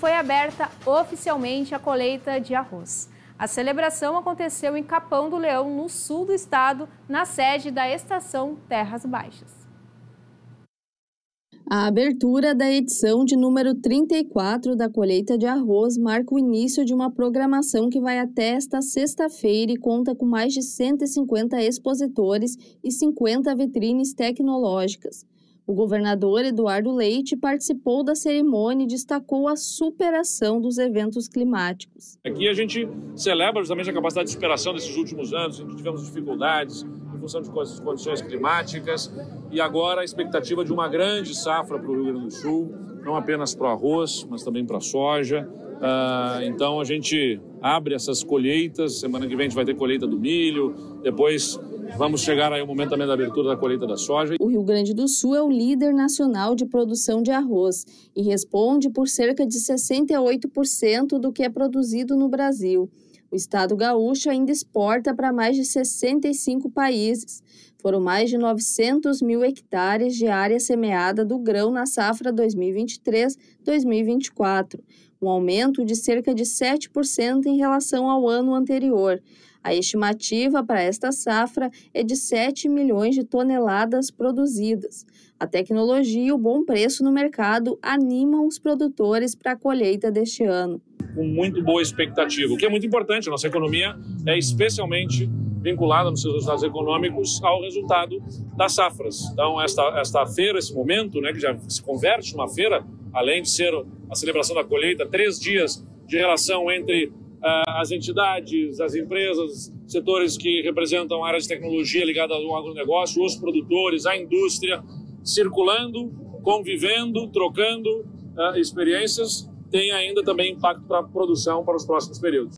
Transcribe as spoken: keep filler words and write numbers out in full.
foi aberta oficialmente a colheita de arroz. A celebração aconteceu em Capão do Leão, no sul do estado, na sede da Estação Terras Baixas. A abertura da edição de número trinta e quatro da colheita de arroz marca o início de uma programação que vai até esta sexta-feira e conta com mais de cento e cinquenta expositores e cinquenta vitrines tecnológicas. O governador Eduardo Leite participou da cerimônia e destacou a superação dos eventos climáticos. Aqui a gente celebra justamente a capacidade de superação desses últimos anos, em que tivemos dificuldades em função de condições climáticas, e agora a expectativa de uma grande safra para o Rio Grande do Sul, não apenas para o arroz, mas também para a soja. Uh, então a gente abre essas colheitas, semana que vem a gente vai ter colheita do milho, depois vamos chegar aí ao momento também da abertura da colheita da soja. O Rio Grande do Sul é o líder nacional de produção de arroz e responde por cerca de sessenta e oito por cento do que é produzido no Brasil. O estado gaúcho ainda exporta para mais de sessenta e cinco países. Foram mais de novecentos mil hectares de área semeada do grão na safra dois mil e vinte e três dois mil e vinte e quatro, um aumento de cerca de sete por cento em relação ao ano anterior. A estimativa para esta safra é de sete milhões de toneladas produzidas. A tecnologia e o bom preço no mercado animam os produtores para a colheita deste ano. Com muito boa expectativa, o que é muito importante. A nossa economia é especialmente vinculada nos seus resultados econômicos ao resultado das safras. Então, esta, esta feira, esse momento, né, que já se converte numa feira, além de ser a celebração da colheita, três dias de relação entre uh, as entidades, as empresas, setores que representam a área de tecnologia ligada ao agronegócio, os produtores, a indústria, circulando, convivendo, trocando uh, experiências, tem ainda também impacto para a produção para os próximos períodos.